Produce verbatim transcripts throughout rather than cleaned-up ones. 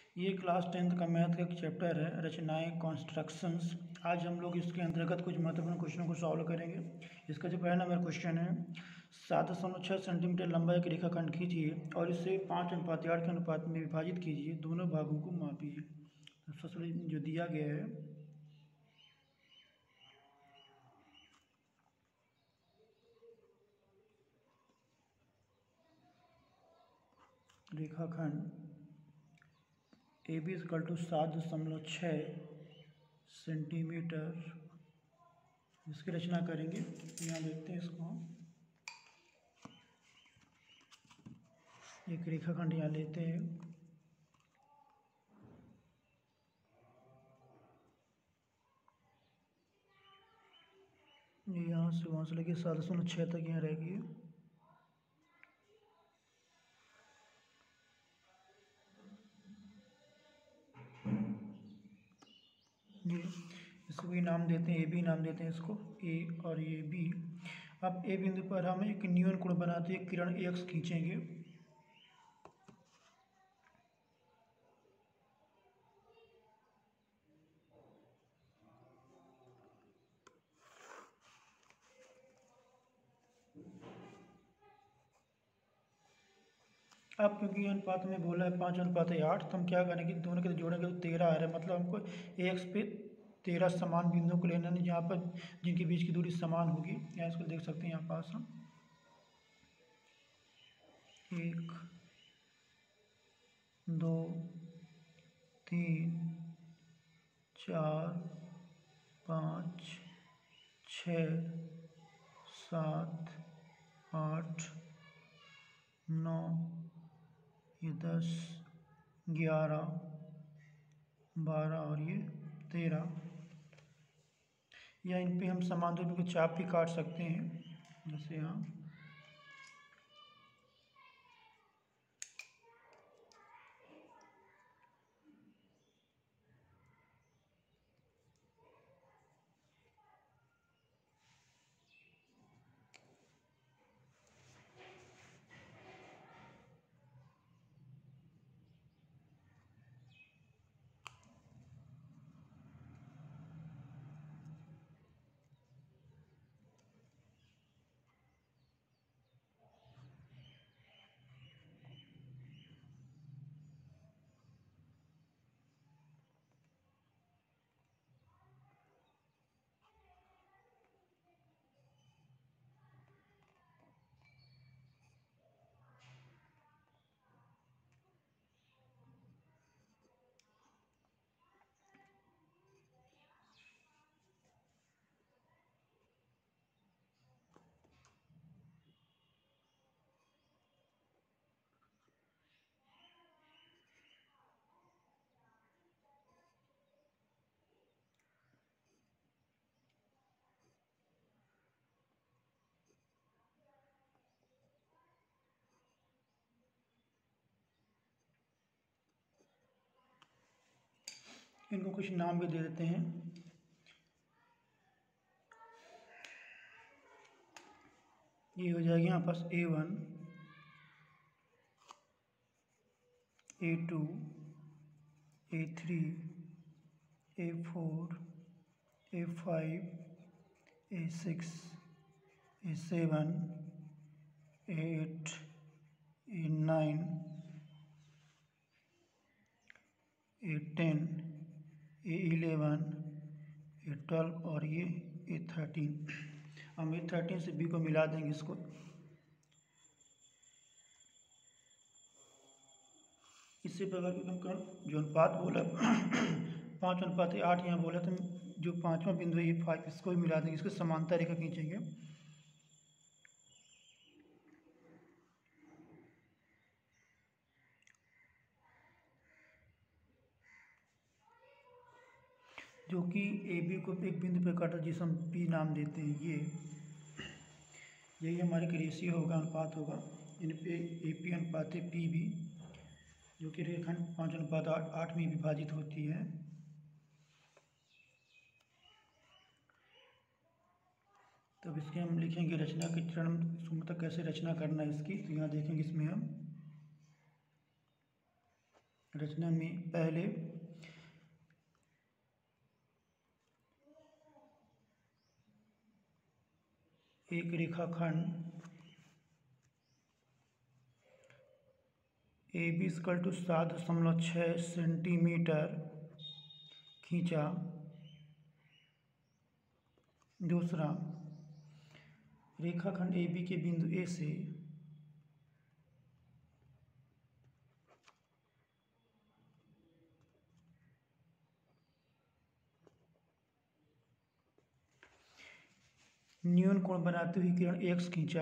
ये class tenth का math का एक चैप्टर है, रचनाएं कॉन्स्ट्रक्शंस। आज हम लोग इसके अंतर्गत कुछ महत्वपूर्ण क्वेश्चनों को सॉल्व करेंगे। इसका जो पहला नंबर क्वेश्चन है, सात दशमलव छः सेंटीमीटर लंबा एक रेखाखंड खींचिए और इसे पाँच अनुपात आठ के अनुपात में विभाजित कीजिए, दोनों भागों को मापिए। तो सबसे पहले जो दिया गया है, रेखाखंड ए बी इजकल टू सात दशमलव छः सेंटीमीटर, इसकी रचना करेंगे। यहाँ देखते हैं इसको, एक रेखाखंड यहाँ लेते हैं, यहाँ से वहाँ से लेके सात दशमलव छः तक यहाँ रहेगी। ये इसको भी नाम देते हैं, ए बी नाम देते हैं इसको, ए और ये बी। अब ए बिंदु पर हम एक न्यून कोण बनाते हैं, किरण एक्स खींचेंगे। अब क्योंककि अनुपात में बोला है पाँच अनुपात है आठ, तो हम क्या करेंगे, दोनों के जोड़ेंगे तो तेरह आ रहा है। मतलब हमको एक्स पे तेरह समान बिंदुओं को लेना है, जहाँ पर जिनके बीच की दूरी समान होगी। यहाँ इसको देख सकते हैं, यहाँ पास हम एक दो तीन चार पाँच छः सात आठ नौ, ये दस ग्यारह बारह और ये तेरह। या इन पे हम समान दूरी को चाप भी काट सकते हैं, जैसे यहाँ इनको कुछ नाम भी दे देते हैं। ये हो जाएगा यहाँ पास A one, A two, A three, A four, A five, A six, A seven, A eight, A nine, A ten, A eleven, A twelve और ये ए थर्टीन। हम ए थर्टीन से बी को मिला देंगे इसको। इससे प्रकार हम कर जो अनुपात बोला पाँच अनुपात आठ यहाँ बोला, तो जो पाँचवा बिंदु है ये फाइव, इसको भी मिला देंगे, इसको समांतर रेखा खींचेंगे। जो कि ए बी को एक बिंदु पर काटा, जिसे हम पी नाम देते हैं। ये यही हमारे का रेशियो होगा, अनुपात होगा। इन पे ए पी अनुपात है पी बी, जो कि रेखाखंड पाँच अनुपात आठ आठ में विभाजित होती है। तब इसके हम लिखेंगे रचना के चरण, मतलब कैसे रचना करना है इसकी। तो यहाँ देखेंगे, इसमें हम रचना में पहले एक रेखाखंड ए बी इक्वल टू सात दशमलव छः सेंटीमीटर खींचा। दूसरा, रेखाखंड ए बी के बिंदु ए से न्यून कोण बनाते हुए किरण एक्स खींचा।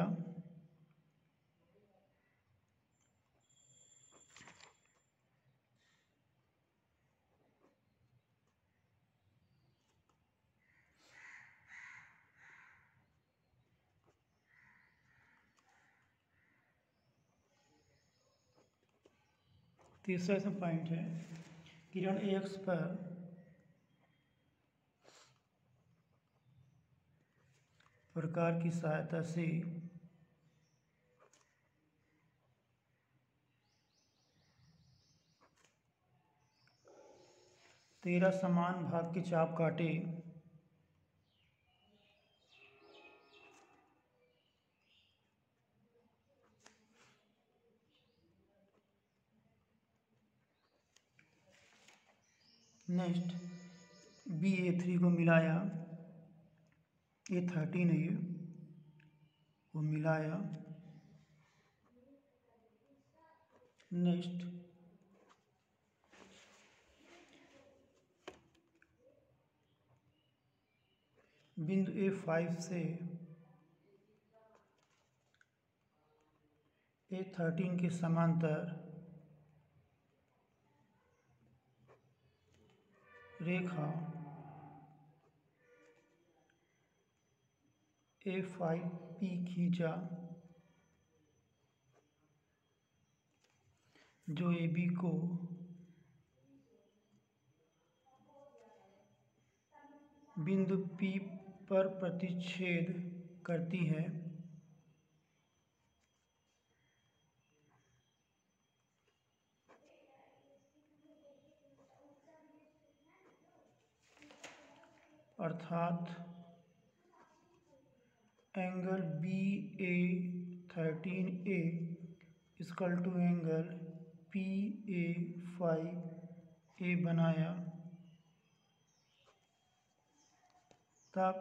तीसरा इसमें पॉइंट है, किरण एक्स पर प्रकार की सहायता से तेरह समान भाग के चाप काटे। नेक्स्ट, बी ए थ्री को मिलाया, ए थर्टीन है ये, वो मिलाया। नेक्स्ट, बिंदु ए फाइव से ए थर्टीन के समांतर रेखा ए फाइव पी खींचा, जो ए बी को बिंदु पी पर प्रतिच्छेद करती है। अर्थात angle B A thirteen A equal to angle P A five A बनाया। तब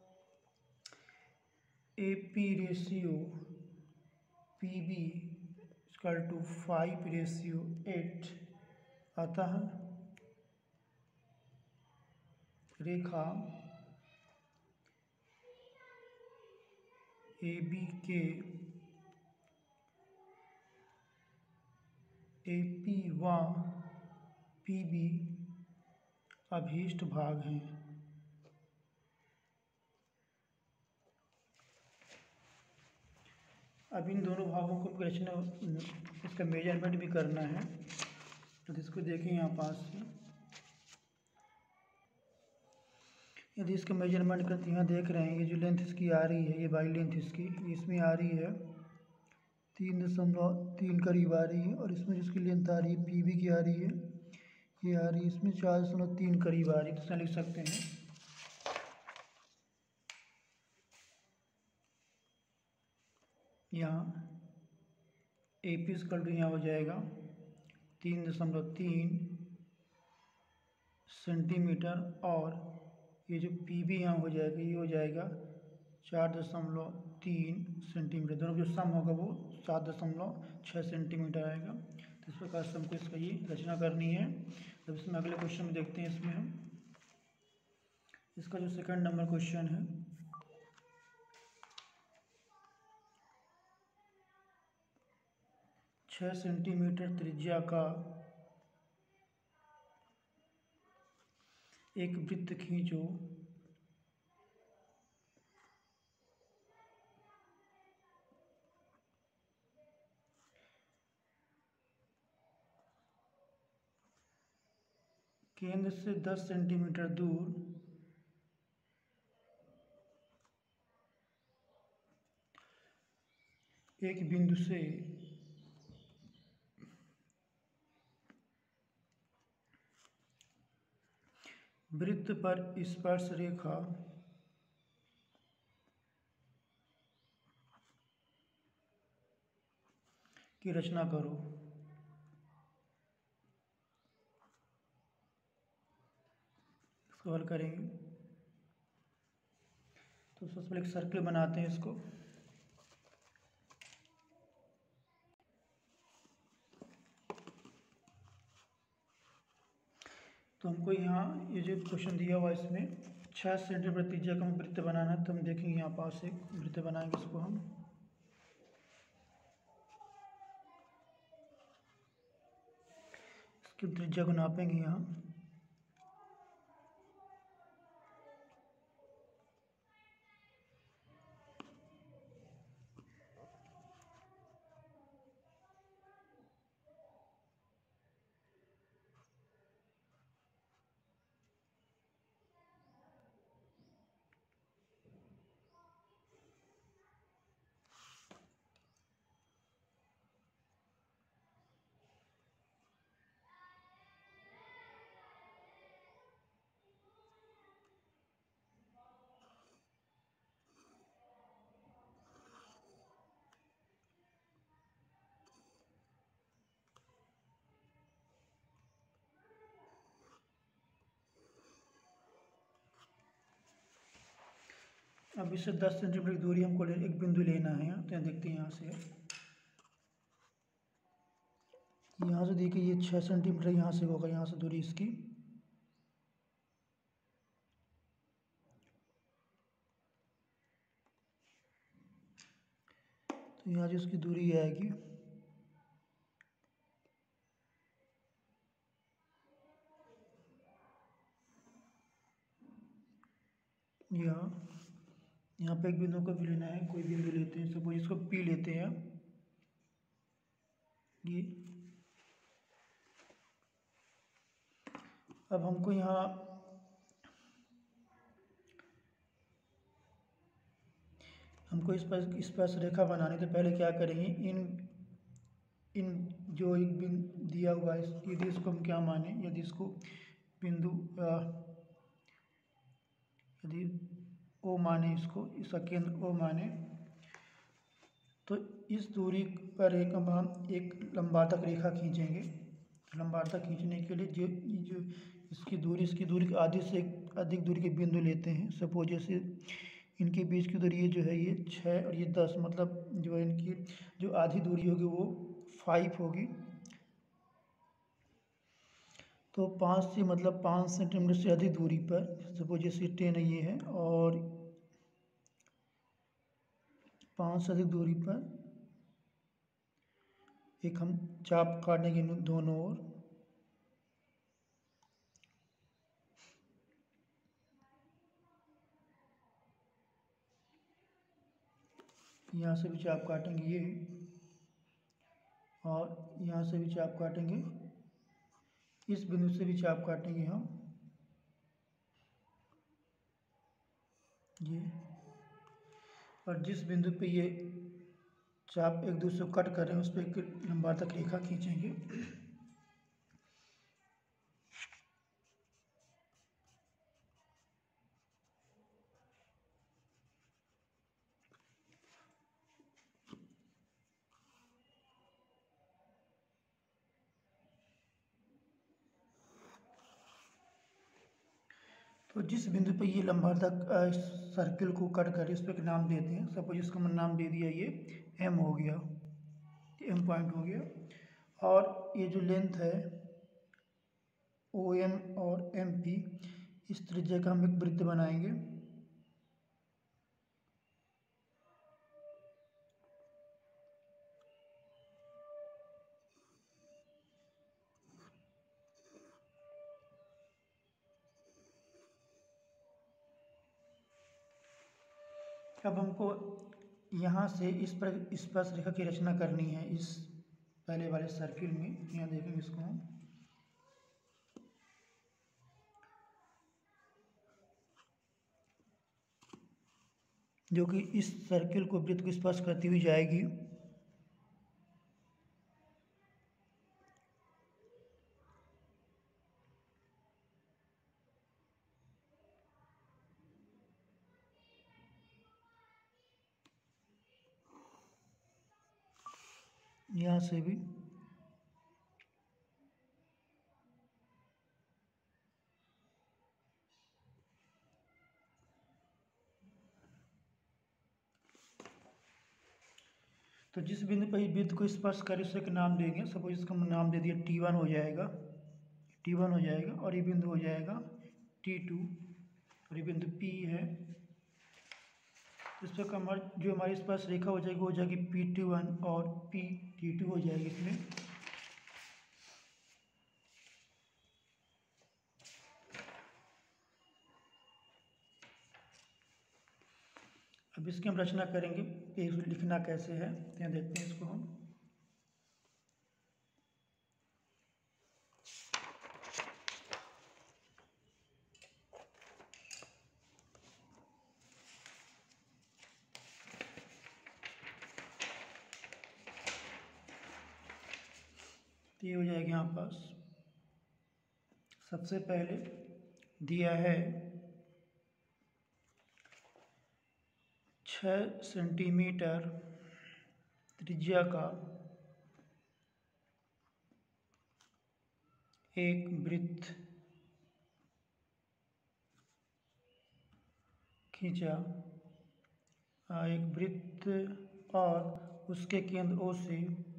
A P ratio P B equal to five ratio eight. अतः रेखा ए बी के ए पी व पी बी अभीष्ट भाग हैं। अब इन दोनों भागों को रचना, इसका मेजरमेंट भी करना है, तो इसको देखें यहाँ पास से। यदि इसका मेजरमेंट करते यहाँ देख रहे हैं, ये जो लेंथ इसकी आ रही है, ये बाई लेंथ इसकी इसमें आ रही है तीन दशमलव तीन करीब आ रही है, और इसमें जिसकी लेंथ आ रही है पी बी की आ रही है, ये आ रही है इसमें चार दशमलव तीन करीब आ रही है। तो इसमें लिख सकते हैं यहाँ ए पी स्कल टू यहाँ हो जाएगा तीन दशमलव तीन सेंटीमीटर, और ये जो पी बी यहाँ हो जाएगा ये हो जाएगा चार दशमलव तीन सेंटीमीटर। दोनों जो सम होगा वो सात दशमलव छः सेंटीमीटर आएगा। तो इस प्रकार से हमको इसका ये रचना करनी है। अब इसमें अगले क्वेश्चन में देखते हैं। इसमें हम इसका जो सेकंड नंबर क्वेश्चन है, छः सेंटीमीटर त्रिज्या का एक वृत्त खींचो केंद्र से दस सेंटीमीटर दूर एक बिंदु से वृत्त पर स्पर्श रेखा की रचना करो। इसको हल करेंगे तो सबसे पहले एक सर्कल बनाते हैं इसको। तो हमको यहाँ ये जो क्वेश्चन दिया हुआ है इसमें छः सेंटीमीटर त्रिज्या का वृत्त बनाना है। तो हम देखेंगे यहाँ पास एक वृत्त बनाएंगे इसको हम। इसकी त्रिज्या को नापेंगे यहाँ। अब इससे दस सेंटीमीटर की दूरी हमको ले एक बिंदु लेना है। तो यहाँ देखते हैं यहाँ से यहाँ से देखिए ये छः सेंटीमीटर यहाँ से होगा, यहाँ से दूरी इसकी। तो यहाँ जो इसकी दूरी आएगी यहाँ यहाँ पे एक बिंदु को भी लेना है। कोई बिंदु लेते हैं, सपोज इसको पी लेते हैं ये। अब हमको यहाँ हमको इस पर इस पर रेखा बनानी। तो पहले क्या करेंगे, इन इन जो एक बिंदु दिया हुआ है यदि इसको हम क्या माने, यदि इसको बिंदु यदि ओ माने, इसको इसका केंद्र ओ माने, तो इस दूरी पर एक हम एक लंबातक रेखा खींचेंगे। लंबातक खींचने के लिए जो जो इसकी दूरी इसकी दूरी की आधी से एक अधिक दूरी के बिंदु लेते हैं। सपोज जैसे इनके बीच की दूरी ये जो है ये छः और ये दस, मतलब जो है इनकी जो आधी दूरी होगी वो फाइव होगी। तो पाँच से मतलब पाँच सेंटीमीटर से अधिक दूरी पर, सपोज जैसे टेन ये है और पाँच से अधिक दूरी पर एक हम चाप काटेंगे दोनों ओर। यहाँ से भी चाप काटेंगे ये, और यहाँ से भी चाप काटेंगे, इस बिंदु से भी चाप काटेंगे हम ये। और जिस बिंदु पे ये चाप एक दूसरे को कट कर रहे हैं उस पर एक लंबातक रेखा खींचेंगे। तो जिस बिंदु पे ये लंबातक सर्किल को कट कर इस पर एक नाम देते हैं। सपोज इसको मैंने नाम दे दिया ये एम हो गया, एम पॉइंट हो गया। और ये जो लेंथ है ओ एम और एम पी, इस त्रिज्या का हम एक वृत्त बनाएंगे। अब हमको यहाँ से इस पर स्पर्श रेखा की रचना करनी है इस पहले वाले सर्किल में। यहाँ देखेंगे इसको हम, जो कि इस सर्किल को वृत्त को स्पर्श करती हुई जाएगी। यहाँ से भी तो जिस बिंदु पर इस वृत्त को स्पर्श करे उसे का नाम देंगे। सपोज इसका हम नाम दे दिया टी वन हो जाएगा, टी वन हो जाएगा और ये बिंदु हो जाएगा टी टू और ये बिंदु पी है। इस पर हमारी जो हमारी स्पर्श रेखा हो जाएगी वो हो जाएगी पी टी वन और पी टी टू हो जाएगी इसमें। अब इसकी हम रचना करेंगे, पेज लिखना कैसे है यहाँ देखते हैं इसको हम। तो ये हो जाएगा यहाँ पास, सबसे पहले दिया है छः सेंटीमीटर त्रिज्या का एक वृत्त खींचा, एक वृत्त और उसके केंद्र ओ से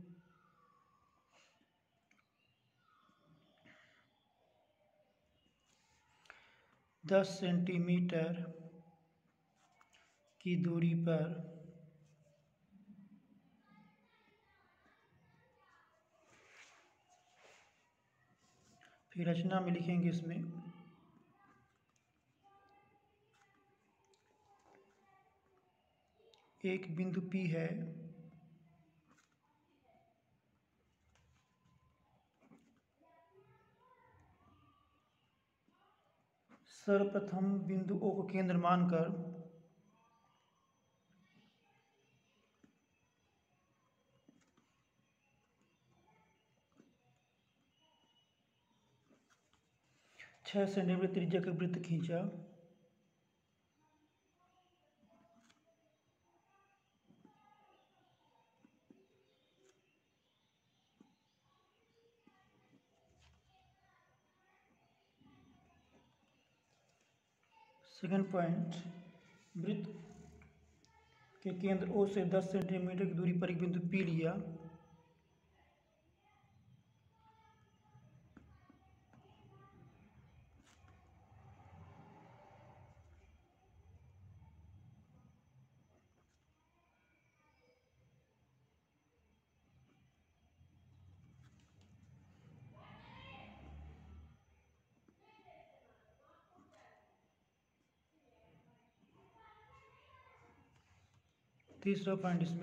दस सेंटीमीटर की दूरी पर फिर रचना में लिखेंगे इसमें एक बिंदु P है सर्वप्रथम बिंदु O को केंद्र मानकर छः सेंटीमीटर त्रिज्या का वृत्त खींचा। सेकंड पॉइंट, वृत्त के केंद्र O से दस सेंटीमीटर की दूरी पर एक बिंदु P लिया। तीसरा पॉइंट इसमें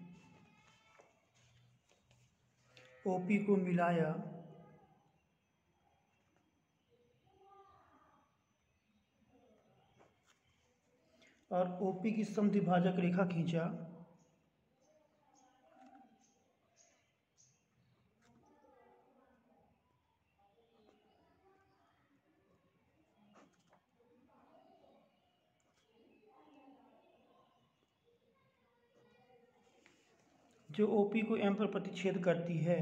O P को मिलाया और O P की समद्विभाजक रेखा खींचा। जो O P को M पर प्रतिच्छेद करती है।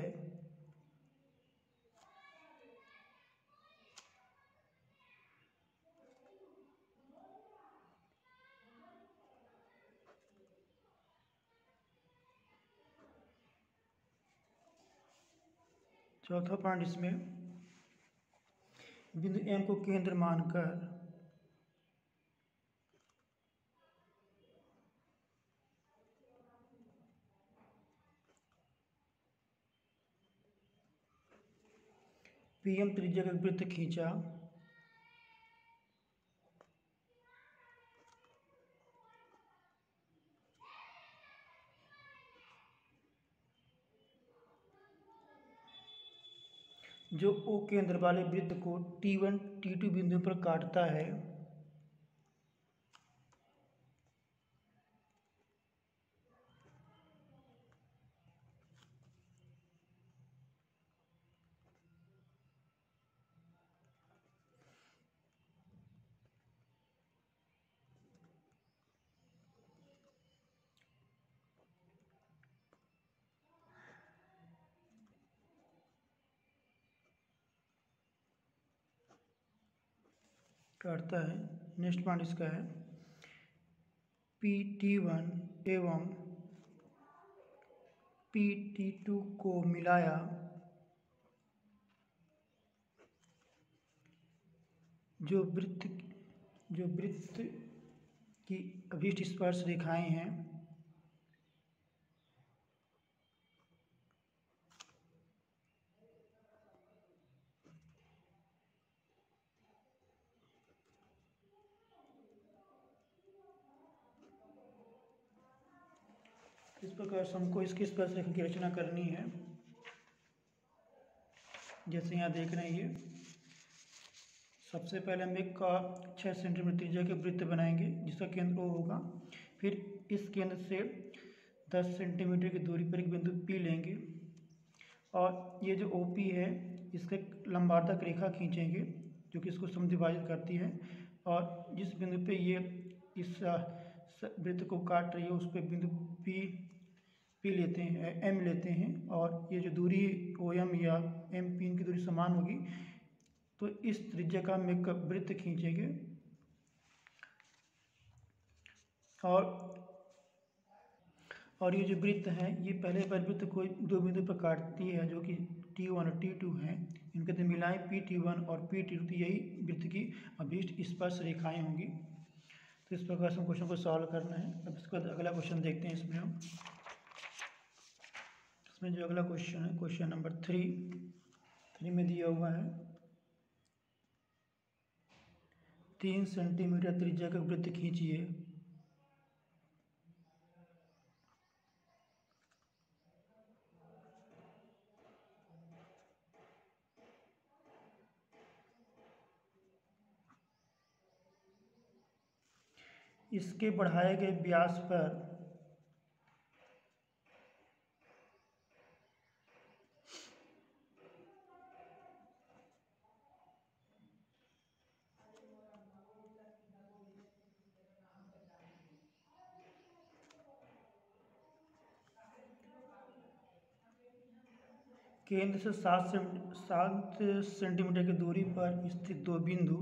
चौथा पॉइंट इसमें बिंदु M को केंद्र मानकर P M त्रिज्या का वृत्त खींचा। जो O केंद्र वाले वृत्त को T वन T टू बिंदु पर काटता है। काटता है। नेक्स्ट पॉइंट इसका है पी टी वन एवं पी टी टू को मिलाया जो वृत्त जो वृत्त की अभीष्ट स्पर्श रेखाएं हैं इस प्रकार से हमको इसकी स्पर्श रेखा की रचना करनी है। जैसे यहाँ देख रहे हैं, ये सबसे पहले हम एक का छः सेंटीमीटर त्रिज्या के वृत्त बनाएंगे जिसका केंद्र ओ होगा। फिर इस केंद्र से दस सेंटीमीटर की दूरी पर एक बिंदु पी लेंगे और ये जो ओ पी है इसके लंबार्धक रेखा खींचेंगे जो कि इसको समद्विभाजित करती है, और जिस बिंदु पे ये इस वृत्त को काट रही है उस पर बिंदु पी पी लेते हैं, एम लेते हैं, और ये जो दूरी ओ एम या एम पी इनकी दूरी समान होगी तो इस त्रिज्या का हम एक वृत्त खींचेंगे और और ये जो वृत्त है ये पहले परिवृत्त को दो बिंदु पर काटती है जो कि टी वन और टी टू है। इनके तो मिलाएं पी टी वन और पी टी टू, तो यही वृत्त की अभीष्ट स्पर्श रेखाएं होंगी। तो इस प्रकार से हम क्वेश्चन को सॉल्व करना है। अब इसके बाद अगला क्वेश्चन देखते हैं। इसमें हम इसमें जो अगला क्वेश्चन है क्वेश्चन नंबर थ्री थ्री में दिया हुआ है तीन सेंटीमीटर त्रिज्या का वृत्त खींचिए। इसके बढ़ाए गए व्यास पर केंद्र से सात से सात सेंटीमीटर की दूरी पर स्थित दो बिंदु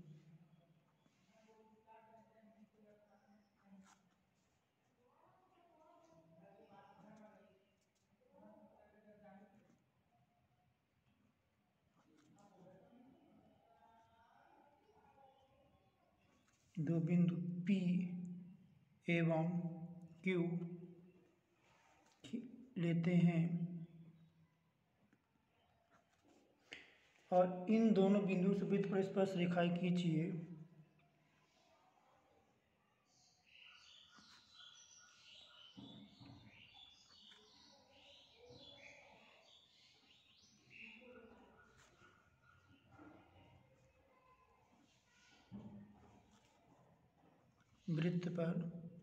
दो बिंदु P एवं Q लेते हैं और इन दोनों बिंदुओं से वृत्त पर स्पर्श रेखाएं खींचिए। वृत्त पर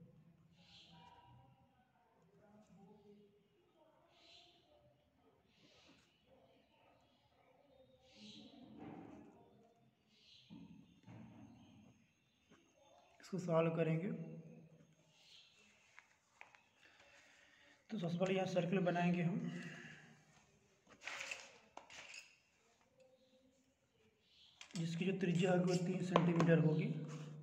इसको सॉल्व करेंगे। तो सबसे पहले यहाँ सर्कल बनाएंगे हम, जिसकी जो त्रिज्या होगी वो तीन सेंटीमीटर होगी।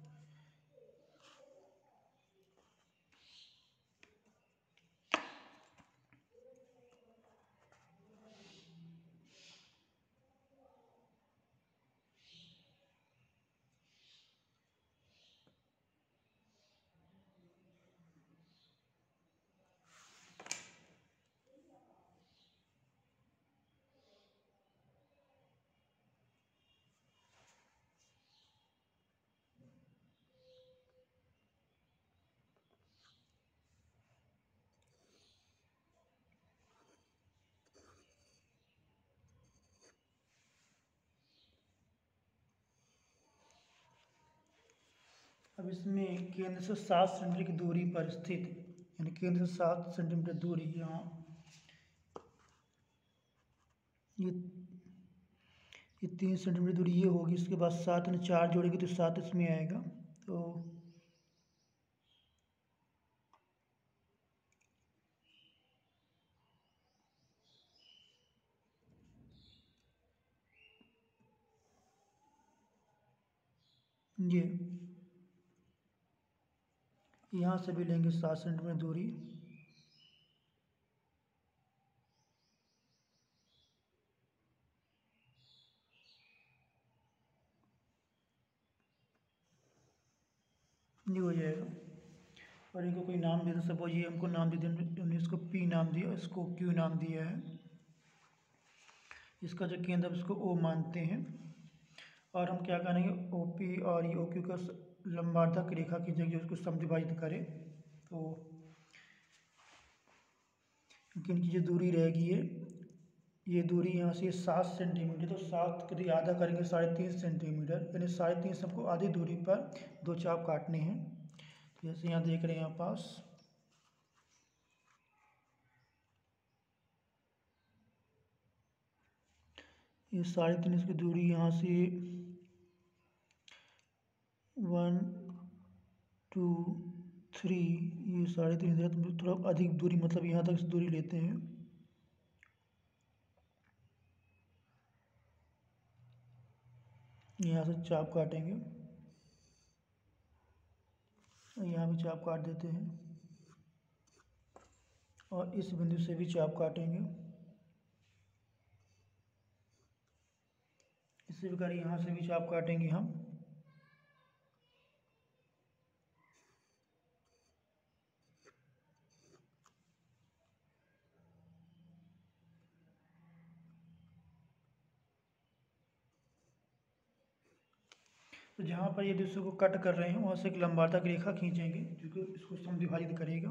अब इसमें केंद्र से सात सेंटीमीटर की दूरी पर स्थित, यानी केंद्र से सात सेंटीमीटर दूरी, यहाँ ये ये तीन सेंटीमीटर दूरी ये होगी, इसके बाद सात ने चार जोड़ेगी तो सात इसमें आएगा। तो ये यहाँ से भी लेंगे सात सेंटीमीटर दूरी, ये हो जाएगा। और इनको कोई नाम दे दो, सपोज ये हमको नाम दे दें, हमने इसको पी नाम दिया, इसको क्यू नाम दिया है, इसका जो केंद्र इसको ओ मानते हैं। और हम क्या करेंगे, ओ पी और ये ओ क्यू का लंबार्धक रेखा की जगह उसको समद्विभाजित करें, तो इनकी जो दूरी रहेगी ये ये दूरी यहाँ से सात सेंटीमीटर, तो सात के आधा करेंगे साढ़े तीन सेंटीमीटर, यानी साढ़े तीन सबको आधी दूरी पर दो चाप काटने हैं। तो जैसे यहाँ देख रहे हैं यहाँ पास, ये साढ़े तीन इसकी दूरी यहाँ से वन टू थ्री, ये साढ़े तीन इधर तो थोड़ा अधिक दूरी, मतलब यहाँ तक दूरी लेते हैं। यहाँ से चाप काटेंगे, यहाँ भी चाप काट देते हैं, और इस बिंदु से भी चाप काटेंगे। इसी प्रकार यहाँ से भी चाप काटेंगे हम। तो जहाँ पर ये दूसरे को कट कर रहे हैं वहाँ से एक लंबार्धक रेखा खींचेंगे जो कि इसको समद्विभाजित करेगा।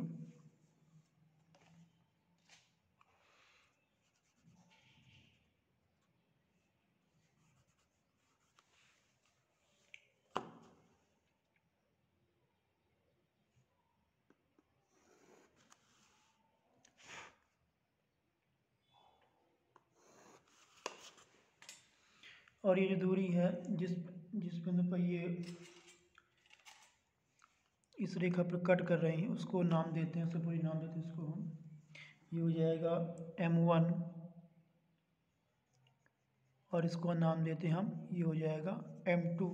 और ये जो दूरी है जिस जिस बिंदु पर ये इस रेखा पर कट कर रहे हैं उसको नाम देते हैं, सपोज नाम देते हैं इसको हम, ये हो जाएगा एम वन, और इसको नाम देते हैं हम, ये हो जाएगा एम टू।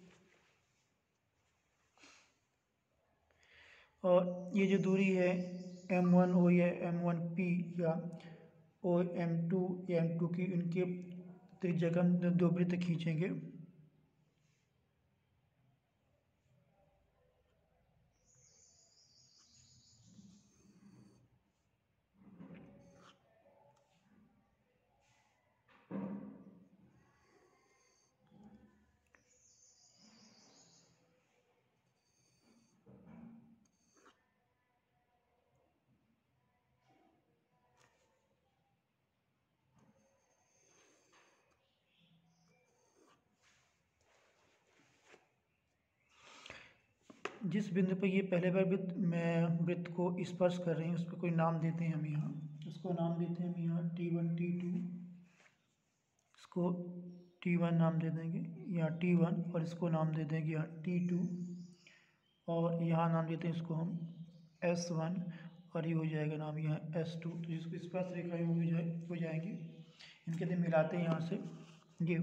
और ये जो दूरी है एम वन हो या एम वन पी या ओ एम टू या एम टू की, इनके त्रिज्या का हम दो वृत्त खींचेंगे। जिस बिंदु पर ये पहले बार वृत्त में वृत्त को स्पर्श कर रहे हैं उस पर कोई नाम देते हैं हम, यहाँ उसको नाम देते हैं हम यहाँ टी वन टी टू, इसको टी वन नाम दे देंगे यहाँ टी वन, और इसको नाम दे देंगे यहाँ टी टू, और यहाँ नाम देते हैं इसको हम एस वन, और ये हो जाएगा नाम यहाँ एस टू। तो जिसको स्पर्श रेखाएं हो जाए हो जाएंगी, इनके दिन मिलाते हैं यहाँ से ये,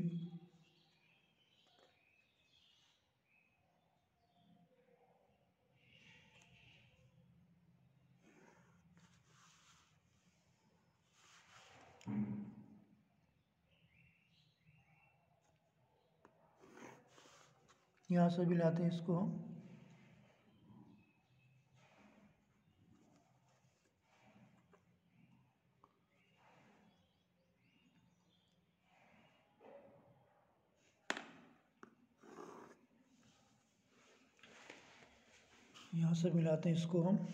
यहाँ से भी लाते हैं इसको हम, यहाँ से मिलाते हैं इसको हम,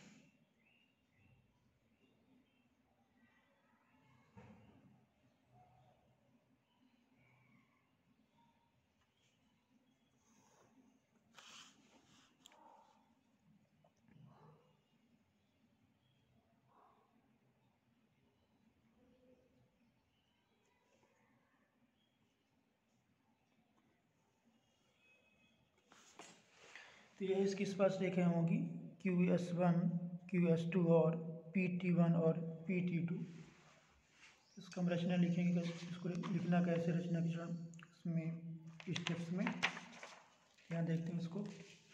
तो यह इसकी स्पर्श रेखाएं होंगी Q S one, Q S two और पी टी वन और पी टी टू। इसका हम रचना लिखेंगे, इसको लिखना कैसे, रचना के चरण उसमें स्टेप्स में। यहाँ देखते हैं इसको।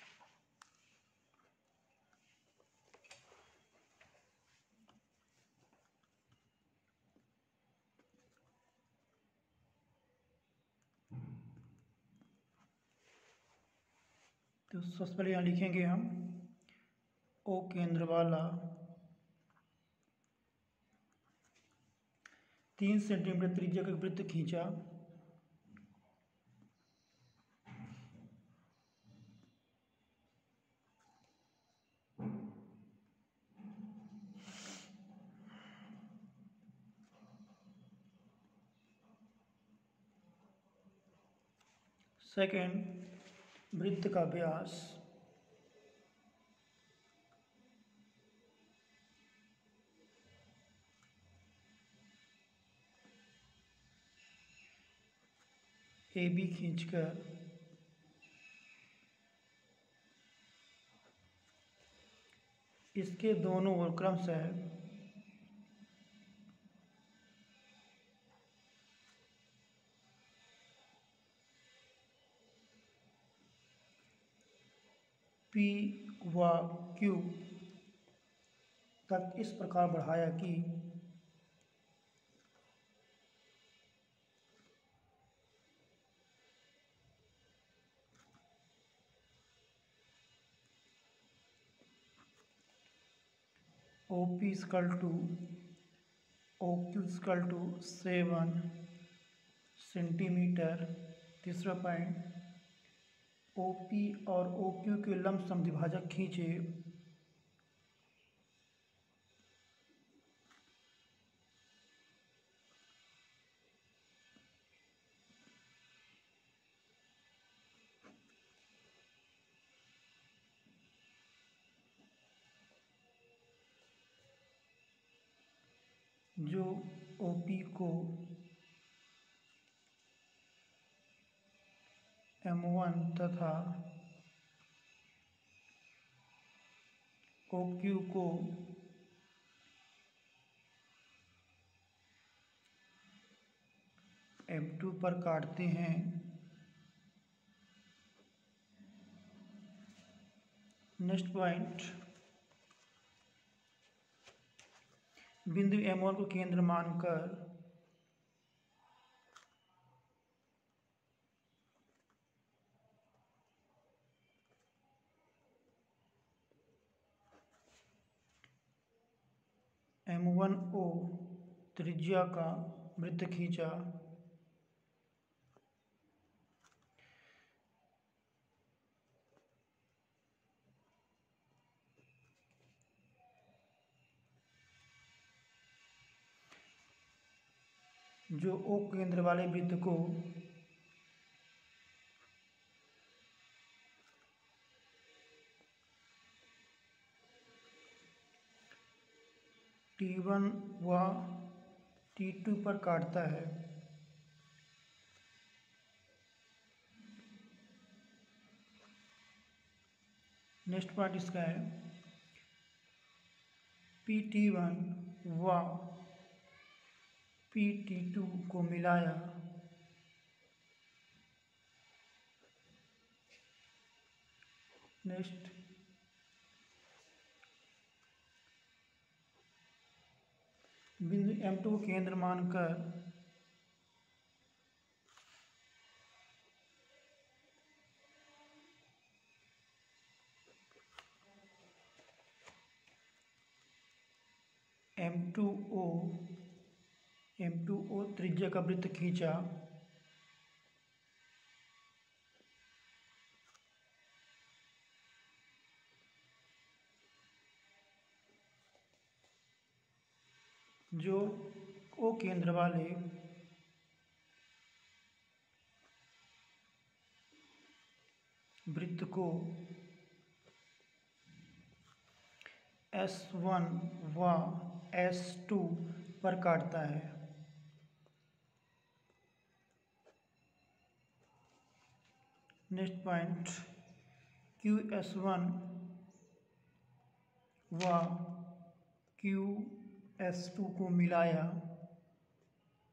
तो सबसे पहले यहाँ लिखेंगे हम ओ केंद्र वाला तीन सेंटीमीटर त्रिज्या का वृत्त खींचा। सेकंड, वृत्त का व्यास ए बी खींचकर इसके दोनों ओर क्रमशः पी व क्यू तक इस प्रकार बढ़ाया कि O P equal to O Q equal to seven centimetre. तीसरा पॉइंट, ओ पी और ओ क्यू के लंब समद्विभाजक खींचे। जो ओ पी को एम वन तथा ओ क्यू को एम टू पर काटते हैं। नेक्स्ट पॉइंट, बिंदु एम वन को केंद्र मानकर एम वन ओ त्रिज्या का वृत्त खींचा। जो ओ केंद्र वाले वृत्त को टी वन व टी टू पर काटता है। नेक्स्ट पार्ट इसका है, पी टी वन व पी टी टू को मिलाया नेक्स्ट बिंदु एम टू को केंद्र मानकर M two O M two O त्रिज्या का वृत्त खींचा। जो ओ केंद्र वाले वृत्त को एस वन व एस टू पर काटता है। Next point, Q S one व क्यू एस टू को मिलाया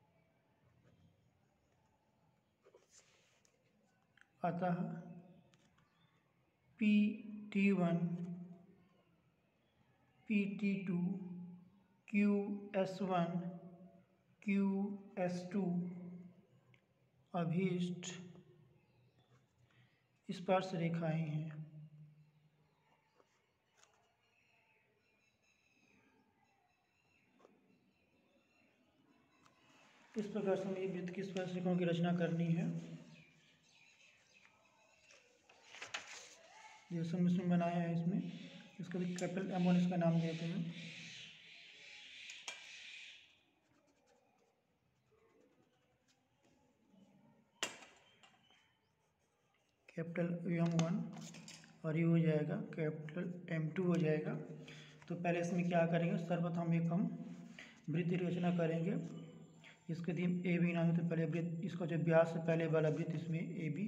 अतः P T one, P T two, Q S one, Q S two, अभीष्ट स्पर्श रेखाएं हैं। इस प्रकार से हमें वृत्त की स्पर्श रेखाओं की रचना करनी है। जैसे हम इसमें बनाया है, इसमें इसका भी कैपिटल एम वन इसका नाम देते हैं। कैपिटल एम वन और ये हो जाएगा कैपिटल एम टू हो जाएगा। तो पहले इसमें क्या करेंगे, सर्वप्रथम एक हम वृत्त की रचना करेंगे। इसके दिन ए बी नाम है, तो पहले वृत्त, इसका जो व्यास है पहले वाला वृत्त इसमें ए बी,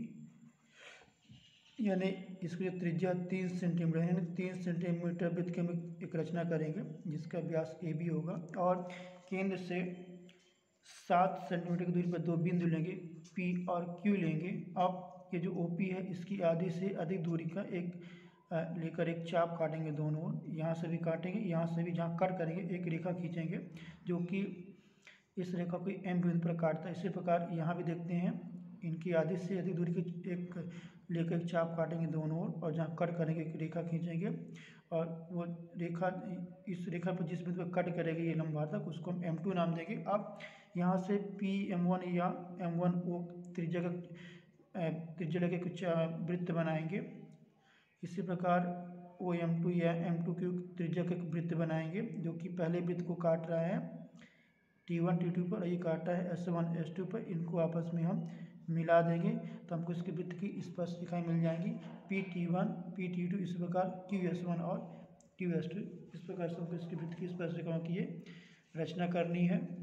यानी इसकी जो त्रिज्या तीन सेंटीमीटर है, यानी तीन सेंटीमीटर वृत्त की हम एक रचना करेंगे जिसका व्यास ए बी होगा। और केंद्र से सात सेंटीमीटर की दूरी पर दो बिंदु लेंगे, पी और क्यू लेंगे। अब ये जो ओ पी है इसकी आधी से अधिक दूरी का एक लेकर एक चाप काटेंगे दोनों ओर, यहाँ से भी काटेंगे, यहाँ से भी, जहाँ कट करेंगे एक रेखा खींचेंगे जो कि इस रेखा को एम बिंदु पर काटता है। इसी प्रकार यहाँ भी देखते हैं, इनकी आधी से अधिक दूरी की एक लेकर एक चाप काटेंगे दोनों ओर, और जहाँ कट करेंगे एक रेखा खींचेंगे, और वो रेखा, इस रेखा पर जिस बिंदु पर कट करेगी ये लंबा तक, उसको हम एम टू नाम देंगे। अब यहाँ से पी एम वन या एम वन ओ त्रिज्या का त्रिज्या लेके कुछ वृत्त बनाएंगे। इसी प्रकार ओ एम टू या एम टू की त्रिज्या का वृत्त बनाएंगे जो कि पहले वृत्त को काट रहा है टी वन टी टू पर, ये काटा है एस वन एस टू पर। इनको आपस में हम मिला देंगे तो हमको इसके वृत्त की स्पर्श रेखाएं मिल जाएंगी, P T one, P T two, इस प्रकार क्यू एस वन और क्यू एस टू। इस प्रकार से हमको इसके वृत्त की स्पर्श रेखाओं की ये रचना करनी है।